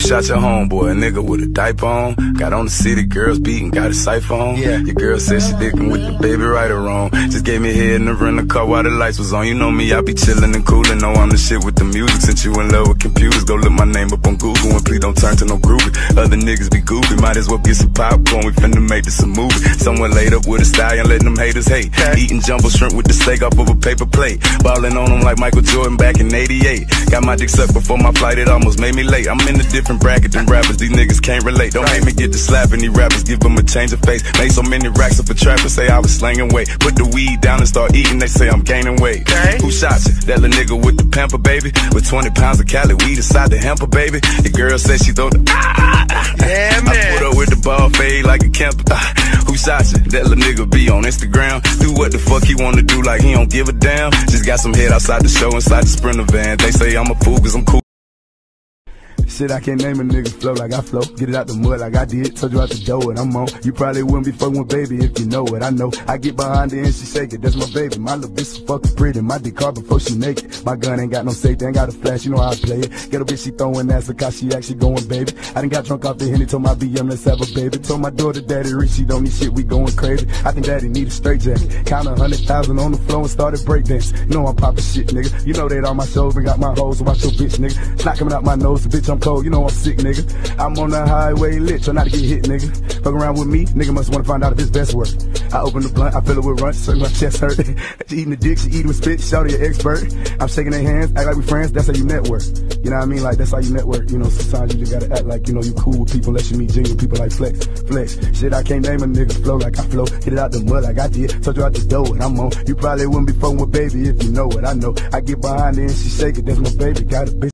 shot your homeboy, a nigga with a diaper on. Got on the city, girls beating, got a cipher on. Yeah. Your girl said she dickin' with the baby right or wrong. Just gave me head in the rental car while the lights was on. You know me, I be chillin' and coolin'. Know I'm the shit with the music. Since you in love with computers, go look my name up on Google and please don't turn to no groupie. Other niggas be goofy, might as well get some popcorn. We finna make this a movie. Someone laid up with a stallion, letting them haters hate. Eating jumbo shrimp with the steak off of a paper plate. Ballin' on them like Michael Jordan back in '88. Got my dick sucked before my flight, it almost made me late. I'm in a different bracket than rappers, these niggas can't relate. Don't make me get to slapping these rappers, give them a change of face. Made so many racks up for trappers, say I was slanging weight. Put the weed down and start eating, they say I'm gaining weight. Who shot you? That little nigga with the pamper, baby. With 20 pounds of Cali weed inside the hamper, baby. The girl said she thought yeah, man. I put up with the ball fade like a camper. Who shot you? That little nigga be on Instagram. Do what the fuck he wanna do like he don't give a damn. Just got some head outside the show inside the Sprinter van. They say I'm a fool cause I'm cool. Shit, I can't name a nigga flow like I flow. Get it out the mud like I did. Told you out the door and I'm on. You probably wouldn't be fucking with baby if you know what I know. I get behind her and she shake it. That's my baby. My little bitch so fucking pretty. My dick hard before she naked. My gun ain't got no safety. Ain't got a flash. You know how I play it. Get a bitch, she throwing ass like how she actually going, baby. I done got drunk off the Henny. Told my BM let's have a baby. Told my daughter daddy rich. She don't need shit. We going crazy. I think daddy need a straight jacket. Count 100,000 on the floor and started breakdance. You know I'm popping shit, nigga. You know that all my shows and got my hoes. So watch your bitch, nigga. It's not coming out my nose. So bitch, I'm cold. You know I'm sick, nigga. I'm on the highway lit, try not to get hit, nigga. Fuck around with me, nigga must wanna find out if his best work. I open the blunt, I fill it with runts, so my chest hurt. She eating the dick, she eating with spit, shawty an expert. I'm shaking their hands, act like we friends, that's how you network. You know what I mean? Like, that's how you network. You know, sometimes you just gotta act like, you know, you cool with people unless you meet genuine people like Flex. Shit, I can't name a nigga flow like I flow. Get it out the mud like I did, told you out the door and I'm on. You probably wouldn't be fucking with baby if you know what I know. I get behind her and she shake it, that's my baby, got a bitch.